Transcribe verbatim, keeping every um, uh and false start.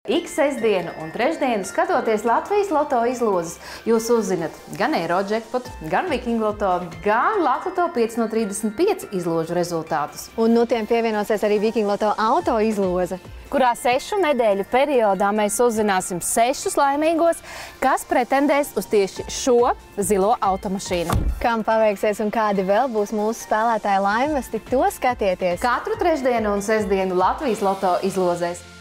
Ik sestdienu un trešdienu, skatoties Latvijas loto izlozes, jūs uzzinat gan Eirojackpot, gan Viking loto, gan Latloto pieci no trīsdesmit pieci izložu rezultātus. Un no tiem pievienosies arī Viking loto auto izloze, kurā sešu nedēļu periodā mēs uzzināsim sešus laimīgos, kas pretendēs uz tieši šo zilo automašīnu. Kam paveiksies un kādi vēl būs mūsu spēlētāji laimesti, to skatieties katru trešdienu un sestdienu Latvijas loto izlozēs.